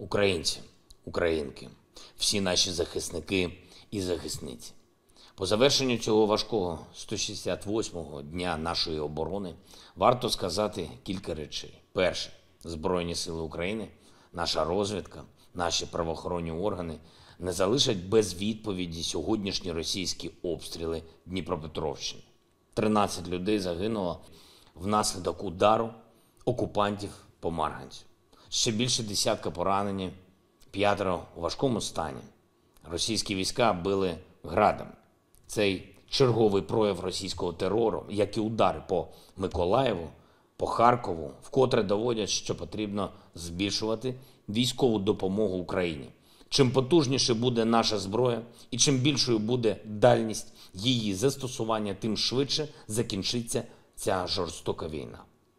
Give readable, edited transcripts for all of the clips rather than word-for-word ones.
Українці, українки, всі наші захисники і захисниці. По завершенню цього важкого 168-го дня нашої оборони варто сказати кілька речей. Перше. Збройні сили України, наша розвідка, наші правоохоронні органи не залишать без відповіді сьогоднішні російські обстріли Дніпропетровщини. 13 людей загинуло внаслідок удару окупантів по Марганцю. Ще більше десятка поранені, 5 у важкому стані. Російські війська били градами. Цей черговий прояв російського терору, як і удари по Миколаєву, по Харкову, вкотре доводять, що потрібно збільшувати військову допомогу Україні. Чим потужніше буде наша зброя і чим більшою буде дальність її застосування, тим швидше закінчиться ця жорстока війна.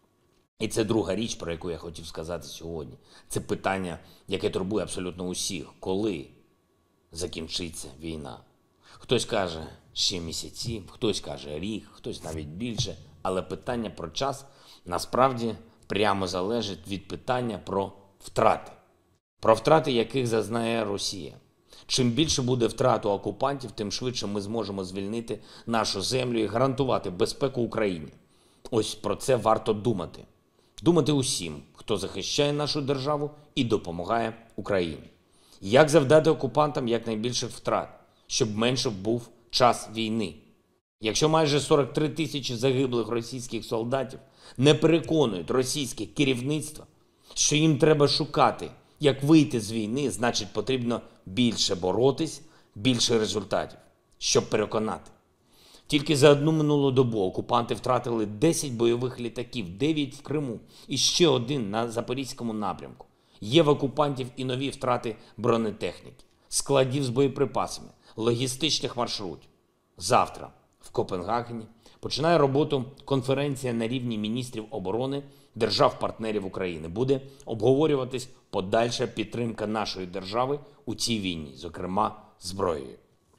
І це друга річ, про яку я хотів сказати сьогодні. Це питання, яке турбує абсолютно усіх. Коли закінчиться війна? Хтось каже, ще місяці, хтось каже рік, хтось навіть більше. Але питання про час насправді прямо залежить від питання про втрати. Про втрати, яких зазнає Росія. Чим більше буде втрат у окупантів, тим швидше ми зможемо звільнити нашу землю і гарантувати безпеку Україні. Ось про це варто думати. Думати усім, хто захищає нашу державу і допомагає Україні. Як завдати окупантам якнайбільших втрат, щоб менше був час війни. Якщо майже 43 тисячі загиблих російських солдатів не переконують російське керівництво, що їм треба шукати, як вийти з війни, значить потрібно більше боротись, більше результатів, щоб переконати. Тільки за одну минулу добу окупанти втратили 10 бойових літаків, 9 в Криму і ще один на Запорізькому напрямку. Є в окупантів і нові втрати бронетехніки, складів з боєприпасами, логістичних маршрутів. Завтра в Копенгагені починає роботу конференція на рівні міністрів оборони держав-партнерів України. Буде обговорюватись подальша підтримка нашої держави у цій війні, зокрема зброєю.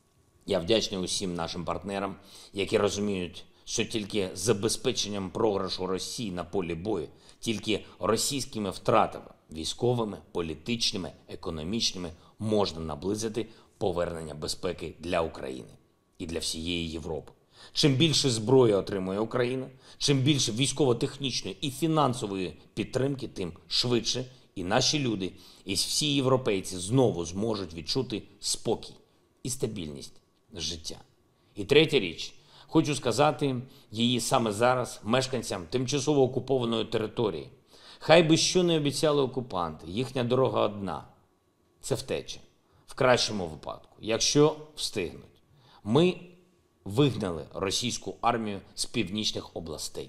Я вдячний усім нашим партнерам, які розуміють, що тільки забезпеченням програшу Росії на полі бою, тільки російськими втратами, військовими, політичними, економічними, можна наблизити повернення безпеки для України і для всієї Європи. Чим більше зброї отримує Україна, чим більше військово-технічної і фінансової підтримки, тим швидше і наші люди, і всі європейці знову зможуть відчути спокій і стабільність життя. І третя річ, хочу сказати її саме зараз мешканцям тимчасово окупованої території. Хай би що не обіцяли окупанти, їхня дорога одна – це втеча. В кращому випадку, якщо встигнуть. Ми вигнали російську армію з північних областей.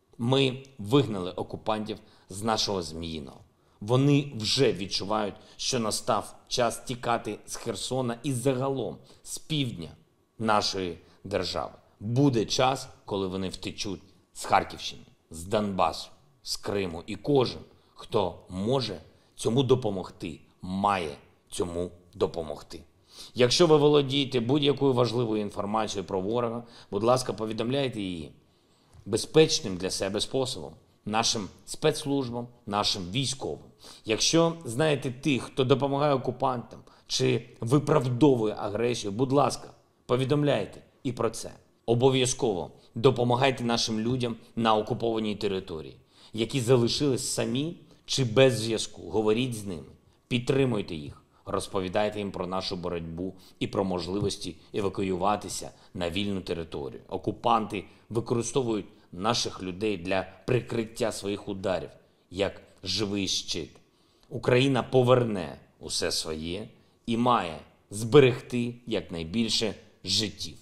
Ми вигнали окупантів з нашого Зміїного. Вони вже відчувають, що настав час тікати з Херсона і загалом з півдня нашої держави. Буде час, коли вони втечуть з Харківщини, з Донбасу, з Криму. І кожен, хто може цьому допомогти, має цьому допомогти. Якщо ви володієте будь-якою важливою інформацією про ворога, будь ласка, повідомляйте її безпечним для себе способом, нашим спецслужбам, нашим військовим. Якщо знаєте тих, хто допомагає окупантам чи виправдовує агресію, будь ласка, повідомляйте і про це. Обов'язково допомагайте нашим людям на окупованій території, які залишились самі чи без зв'язку. Говоріть з ними, підтримуйте їх. Розповідайте їм про нашу боротьбу і про можливості евакуюватися на вільну територію. Окупанти використовують наших людей для прикриття своїх ударів, як живий щит. Україна поверне усе своє і має зберегти якнайбільше життів.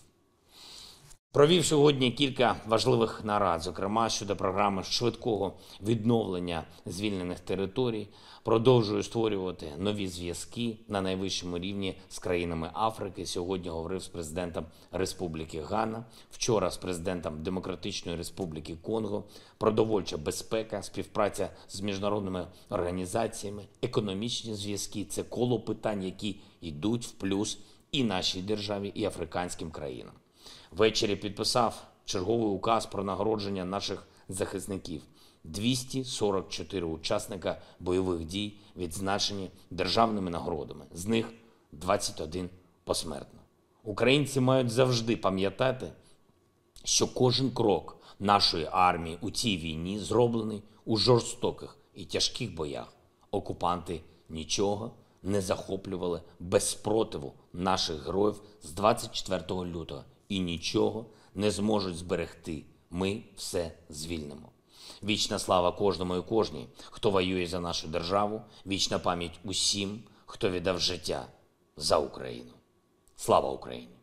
Провів сьогодні кілька важливих нарад, зокрема щодо програми швидкого відновлення звільнених територій. Продовжую створювати нові зв'язки на найвищому рівні з країнами Африки. Сьогодні говорив з президентом Республіки Гана, вчора з президентом Демократичної Республіки Конго. Продовольча безпека, співпраця з міжнародними організаціями, економічні зв'язки – це коло питань, які йдуть в плюс і нашій державі, і африканським країнам. Ввечері підписав черговий указ про нагородження наших захисників. 244 учасника бойових дій відзначені державними нагородами, з них 21 посмертно. Українці мають завжди пам'ятати, що кожен крок нашої армії у цій війні зроблений у жорстоких і тяжких боях. Окупанти нічого не захоплювали без спротиву наших героїв з 24 лютого і нічого не зможуть зберегти. Ми все звільнимо. Вічна слава кожному і кожній, хто воює за нашу державу, вічна пам'ять усім, хто віддав життя за Україну. Слава Україні!